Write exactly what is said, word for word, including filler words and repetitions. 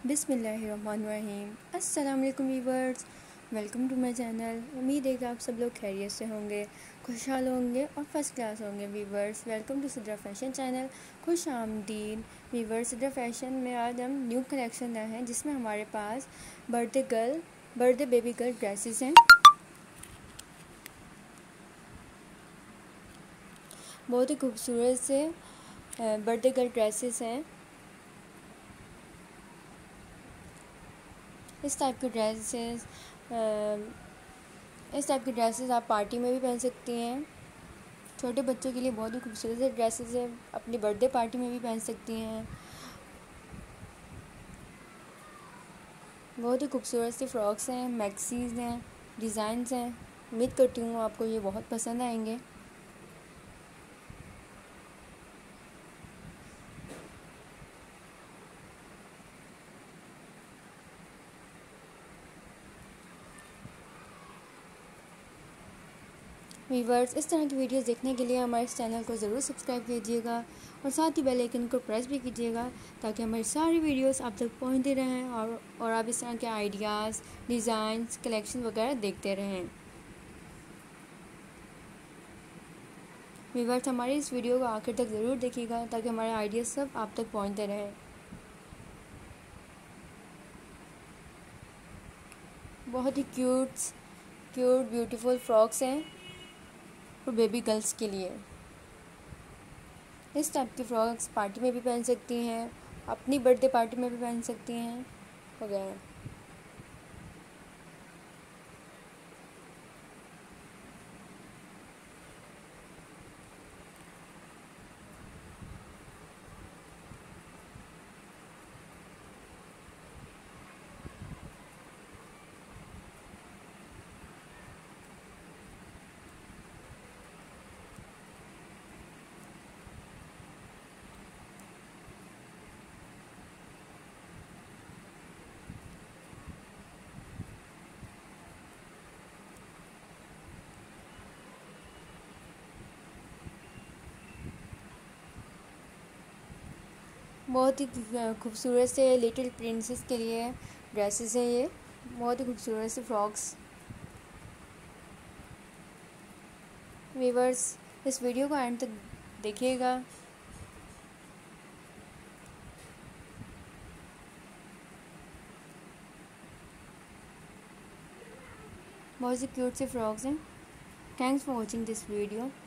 बिस्मिल्लाहिर्रहमानिर्रहीम। अस्सलाम वालेकुम viewers, welcome to my channel. उम्मीद है कि आप सब लोग खैरियत से होंगे, खुशहाल होंगे और फर्स्ट क्लास होंगे। Viewers, welcome to Sidra fashion channel. खुश आमदीद वीवर्स। सिद्रा फैशन में आज हम न्यू कलेक्शन लाए हैं जिसमें हमारे पास birthday girl birthday baby girl dresses हैं। बहुत ही खूबसूरत से बर्थडे गर्ल ड्रेसेस हैं। इस टाइप के ड्रेसेस इस टाइप के ड्रेसेस आप पार्टी में भी पहन सकती हैं। छोटे बच्चों के लिए बहुत ही खूबसूरत से ड्रेसेस हैं, अपनी बर्थडे पार्टी में भी पहन सकती हैं। बहुत ही खूबसूरत सी फ्रॉक्स हैं, मैक्सीज हैं, डिज़ाइंस हैं। उम्मीद करती हूँ आपको ये बहुत पसंद आएंगे। वीवर्स, इस तरह की वीडियोस देखने के लिए हमारे इस चैनल को ज़रूर सब्सक्राइब कीजिएगा और साथ ही बेल आइकन को प्रेस भी कीजिएगा ताकि हमारी सारी वीडियोस आप तक पहुंचते रहें और और आप इस तरह के आइडियाज़, डिज़ाइंस, कलेक्शन वगैरह देखते रहें। वीवर्स, हमारी इस वीडियो को आखिर तक ज़रूर देखिएगा ताकि हमारे आइडियाज़ सब आप तक पहुँचते रहें। बहुत ही क्यूट क्यूट ब्यूटीफुल फ्रॉक्स हैं और बेबी गर्ल्स के लिए। इस टाइप की फ्रॉक्स पार्टी में भी पहन सकती हैं, अपनी बर्थडे पार्टी में भी पहन सकती हैं वगैरह। बहुत ही खूबसूरत से लिटिल प्रिंसेस के लिए ड्रेसेस हैं ये। बहुत ही खूबसूरत से फ्रॉक्स। वीवर्स, इस वीडियो को एंड तक देखिएगा। बहुत सी क्यूट से फ्रॉक्स हैं। Thanks for watching this video.